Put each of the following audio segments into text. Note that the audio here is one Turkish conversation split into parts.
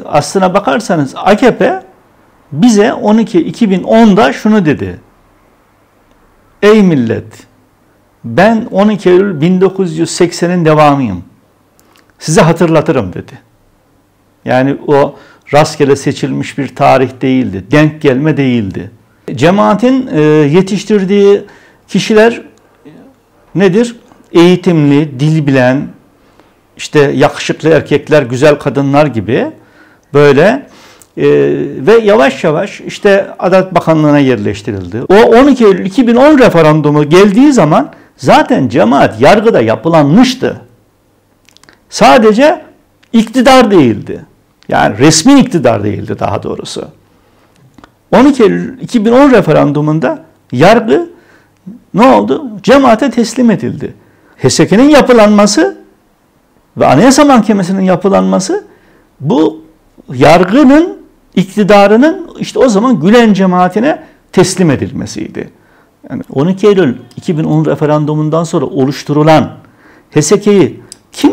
aslına bakarsanız AKP bize 2010'da şunu dedi. Ey millet, ben 12 Eylül 1980'in devamıyım. Size hatırlatırım dedi. Yani o rastgele seçilmiş bir tarih değildi. Denk gelme değildi. Cemaatin yetiştirdiği kişiler nedir? Eğitimli, dil bilen, işte yakışıklı erkekler, güzel kadınlar gibi böyle ve yavaş yavaş işte Adalet Bakanlığı'na yerleştirildi. O 12 Eylül 2010 referandumu geldiği zaman zaten cemaat yargıda yapılanmıştı. Sadece iktidar değildi. Yani resmi iktidar değildi daha doğrusu. 12 Eylül 2010 referandumunda yargı ne oldu? Cemaate teslim edildi. HSYK'nin yapılanması ve Anayasa Mahkemesi'nin yapılanması bu yargının, iktidarının işte o zaman Gülen cemaatine teslim edilmesiydi. Yani 12 Eylül 2010 referandumundan sonra oluşturulan HSYK'yi kim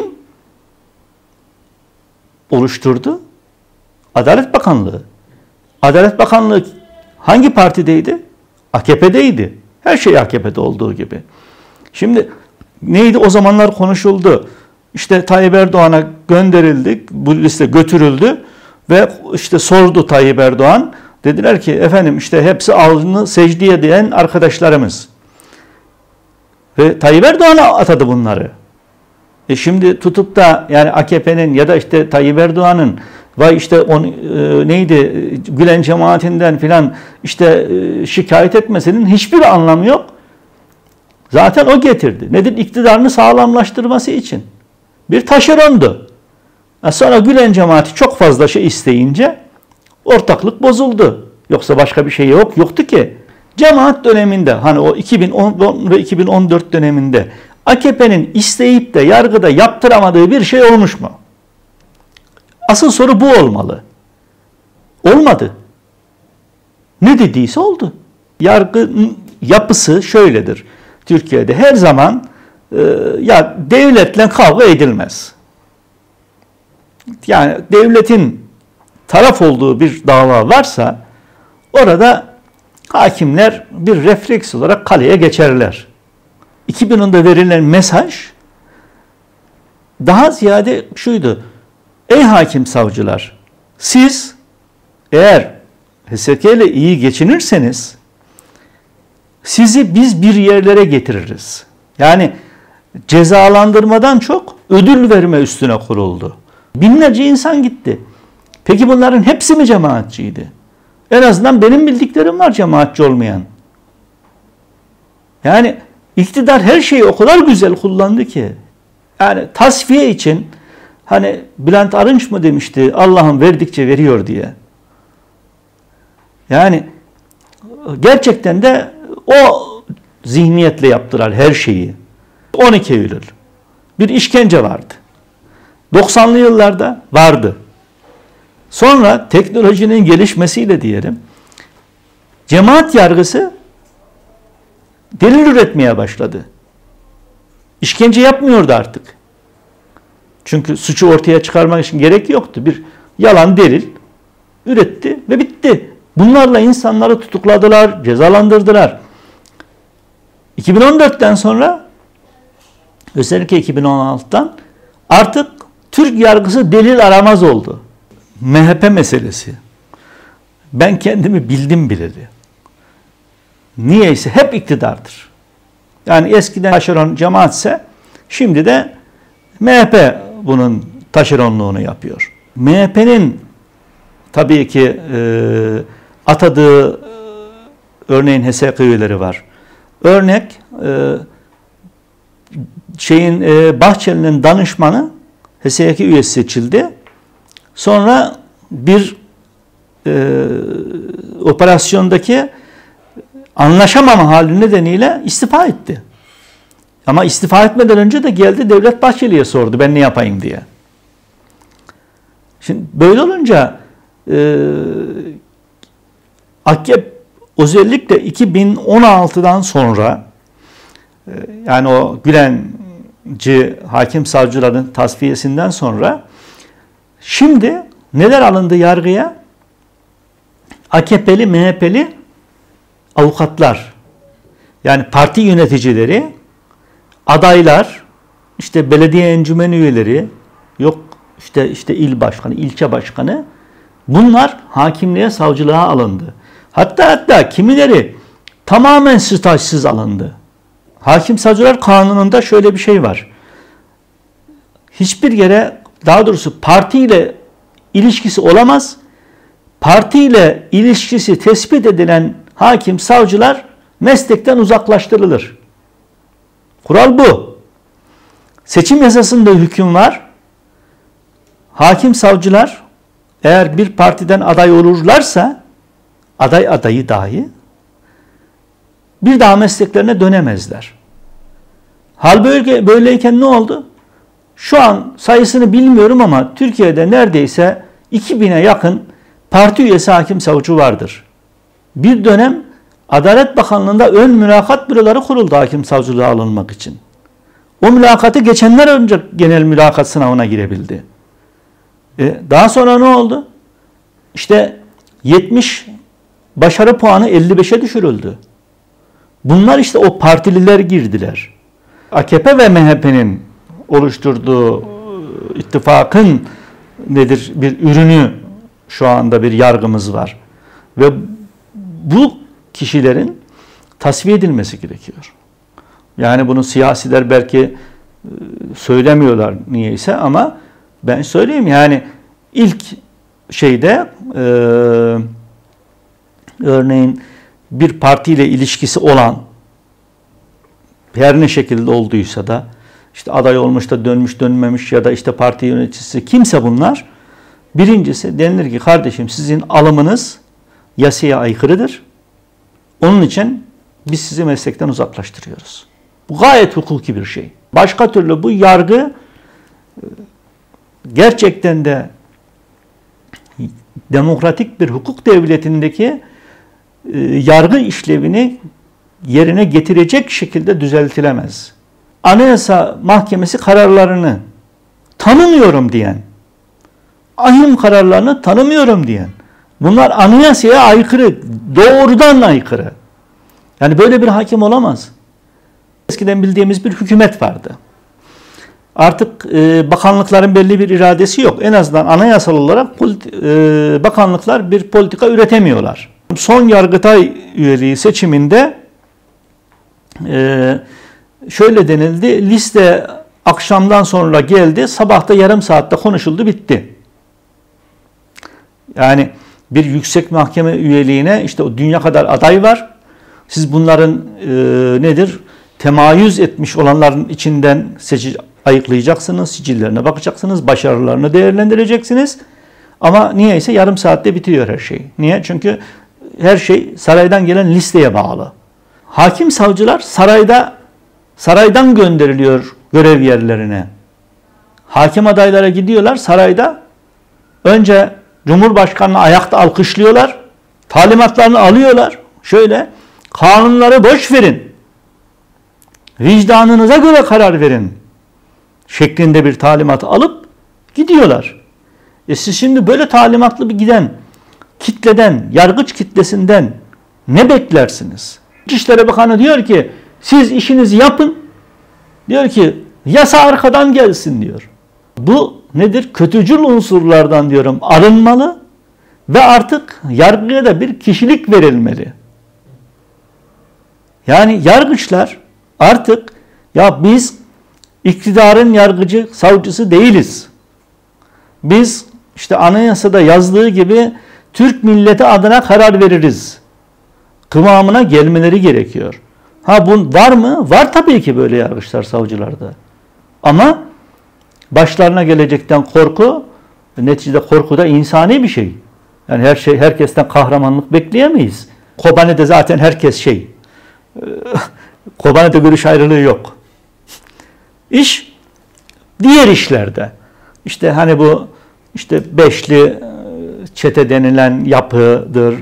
oluşturdu? Adalet Bakanlığı. Adalet Bakanlığı hangi partideydi? AKP'deydi. Her şey AKP'de olduğu gibi. Şimdi neydi o zamanlar konuşuldu? İşte Tayyip Erdoğan'a gönderildik, bu liste götürüldü ve işte sordu Tayyip Erdoğan. Dediler ki efendim işte hepsi alnını secdeye diyen arkadaşlarımız. Ve Tayyip Erdoğan'a atadı bunları. Şimdi tutup da yani AKP'nin ya da işte Tayyip Erdoğan'ın vay işte neydi Gülen cemaatinden filan işte şikayet etmesinin hiçbir anlamı yok. Zaten o getirdi. Nedir? İktidarını sağlamlaştırması için. Bir taşerondu. Sonra Gülen cemaati çok fazla şey isteyince ortaklık bozuldu. Yoksa başka bir şey yoktu ki. Cemaat döneminde hani o 2010 ve 2014 döneminde AKP'nin isteyip de yargıda yaptıramadığı bir şey olmuş mu? Asıl soru bu olmalı. Olmadı. Ne dediyse oldu. Yargının yapısı şöyledir. Türkiye'de her zaman ya devletle kavga edilmez. Yani devletin taraf olduğu bir dava varsa orada hakimler bir refleks olarak kaleye geçerler. 2010'da verilen mesaj daha ziyade şuydu. Ey hakim savcılar, siz eğer HSYK ile iyi geçinirseniz sizi biz bir yerlere getiririz. Yani cezalandırmadan çok ödül verme üstüne kuruldu. Binlerce insan gitti. Peki bunların hepsi mi cemaatçiydi? En azından benim bildiklerim var cemaatçi olmayan. Yani iktidar her şeyi o kadar güzel kullandı ki. Yani tasfiye için hani Bülent Arınç mı demişti Allah'ım verdikçe veriyor diye. Yani gerçekten de o zihniyetle yaptılar her şeyi. 12 Eylül. Bir işkence vardı. 90'lı yıllarda vardı. Sonra teknolojinin gelişmesiyle diyelim, cemaat yargısı delil üretmeye başladı. İşkence yapmıyordu artık. Çünkü suçu ortaya çıkarmak için gerek yoktu. Bir yalan delil üretti ve bitti. Bunlarla insanları tutukladılar, cezalandırdılar. 2014'ten sonra özellikle 2016'dan artık Türk yargısı delil aramaz oldu. MHP meselesi. Ben kendimi bildim bileli. Niyeyse hep iktidardır. Yani eskiden taşeron cemaatse şimdi de MHP bunun taşeronluğunu yapıyor. MHP'nin tabii ki atadığı örneğin HSYK üyeleri var. Örnek Bahçeli'nin danışmanı HSYK üyesi seçildi. Sonra bir operasyondaki anlaşamama hali nedeniyle istifa etti. Ama istifa etmeden önce de geldi Devlet Bahçeli'ye sordu ben ne yapayım diye. Şimdi böyle olunca AKP özellikle 2016'dan sonra yani o Gülenci hakim savcıların tasfiyesinden sonra şimdi neler alındı yargıya? AKP'li, MHP'li avukatlar, yani parti yöneticileri, adaylar, işte belediye encümen üyeleri, yok işte il başkanı, ilçe başkanı, bunlar hakimliğe, savcılığa alındı. Hatta kimileri tamamen stajsız alındı. Hakim Savcılar Kanunu'nda şöyle bir şey var. Hiçbir yere, daha doğrusu partiyle ilişkisi olamaz. Partiyle ilişkisi tespit edilen hakim, savcılar meslekten uzaklaştırılır. Kural bu. Seçim yasasında hüküm var. Hakim, savcılar eğer bir partiden aday olurlarsa, adayı dahi, bir daha mesleklerine dönemezler. Hal böyleyken ne oldu? Şu an sayısını bilmiyorum ama Türkiye'de neredeyse 2000'e yakın parti üyesi hakim savcı vardır. Bir dönem Adalet Bakanlığı'nda ön mülakat büroları kuruldu hakim savcılığa alınmak için. O mülakatı geçenler önce genel mülakat sınavına girebildi. Daha sonra ne oldu? İşte 70 başarı puanı 55'e düşürüldü. Bunlar işte o partililer girdiler. AKP ve MHP'nin oluşturduğu ittifakın bir ürünü şu anda bir yargımız var. Ve bu kişilerin tasfiye edilmesi gerekiyor. Yani bunu siyasiler belki söylemiyorlar niyeyse ama ben söyleyeyim, yani ilk şeyde örneğin bir partiyle ilişkisi olan, her ne şekilde olduysa da, işte aday olmuş da dönmüş dönmemiş ya da işte parti yöneticisi kimse, bunlar birincisi denilir ki kardeşim sizin alımınız yasaya aykırıdır. Onun için biz sizi meslekten uzaklaştırıyoruz. Bu gayet hukuki bir şey. Başka türlü bu yargı gerçekten de demokratik bir hukuk devletindeki yargı işlevini yerine getirecek şekilde düzeltilemez. Anayasa Mahkemesi kararlarını tanımıyorum diyen, ahim kararlarını tanımıyorum diyen, bunlar anayasaya aykırı, doğrudan aykırı. Yani böyle bir hakim olamaz. Eskiden bildiğimiz bir hükümet vardı. Artık bakanlıkların belli bir iradesi yok. En azından anayasal olarak bakanlıklar bir politika üretemiyorlar. Son Yargıtay üyeliği seçiminde şöyle denildi: liste akşamdan sonra geldi, sabahta yarım saatte konuşuldu, bitti. Yani bir yüksek mahkeme üyeliğine işte o dünya kadar aday var. Siz bunların temayüz etmiş olanların içinden ayıklayacaksınız, sicillerine bakacaksınız, başarılarını değerlendireceksiniz. Ama niyeyse yarım saatte bitiyor her şey. Niye? Çünkü her şey saraydan gelen listeye bağlı. Hakim savcılar saraydan gönderiliyor görev yerlerine. Hakim adaylara gidiyorlar sarayda. Önce Cumhurbaşkanı'nı ayakta alkışlıyorlar. Talimatlarını alıyorlar. Şöyle, kanunları boş verin. Vicdanınıza göre karar verin şeklinde bir talimat alıp gidiyorlar. Siz şimdi böyle talimatlı bir giden kitleden, yargıç kitlesinden ne beklersiniz? İçişleri Bakanı diyor ki siz işinizi yapın. Diyor ki yasa arkadan gelsin diyor. Bu nedir? Kötücül unsurlardan diyorum arınmalı ve artık yargıya da bir kişilik verilmeli. Yani yargıçlar artık ya biz iktidarın yargıcı, savcısı değiliz. Biz işte anayasada yazdığı gibi Türk milleti adına karar veririz kıvamına gelmeleri gerekiyor. Bu var mı? Var tabii ki böyle yargıçlar, savcılarda. Ama başlarına gelecekten korku, neticede korku da insani bir şey. Yani herkesten kahramanlık bekleyemeyiz. Kobane'de zaten herkes Kobane'de görüş ayrılığı yok. Diğer işlerde işte hani bu işte beşli çete denilen yapıdır.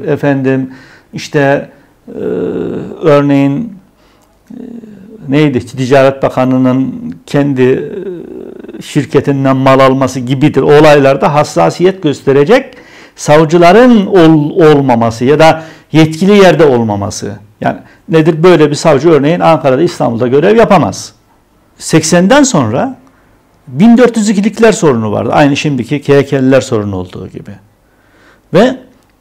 Örneğin Ticaret Bakanı'nın kendi şirketinden mal alması gibidir. O olaylarda hassasiyet gösterecek savcıların olmaması ya da yetkili yerde olmaması. Yani nedir? Böyle bir savcı örneğin Ankara'da, İstanbul'da görev yapamaz. 80'den sonra 1402'likler sorunu vardı. Aynı şimdiki KHK'liler sorunu olduğu gibi. Ve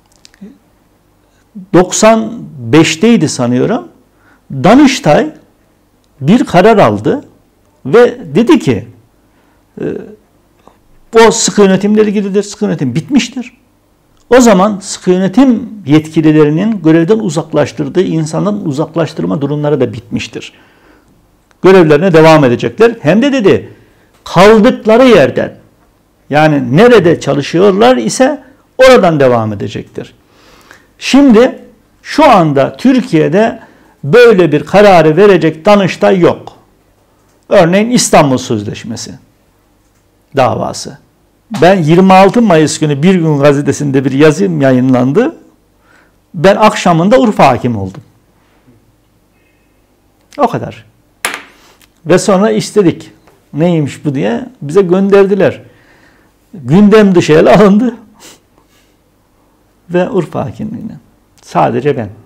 95'teydi sanıyorum. Danıştay bir karar aldı ve dedi ki o sıkı yönetimle ilgilidir. Sıkı yönetim bitmiştir. O zaman sıkı yönetim yetkililerinin görevden uzaklaştırdığı insanların uzaklaştırma durumları da bitmiştir. Görevlerine devam edecekler. Hem de dedi kaldıkları yerden, yani nerede çalışıyorlar ise oradan devam edecektir. Şimdi şu anda Türkiye'de böyle bir kararı verecek Danıştay yok. Örneğin İstanbul Sözleşmesi davası. Ben 26 Mayıs günü Bir Gün gazetesinde bir yazım yayınlandı. Ben akşamında Urfa hakimi oldum. O kadar. Ve sonra istedik. Neymiş bu diye bize gönderdiler. Gündem dışı ele alındı. Ve Urfa hakimliğine. Sadece ben.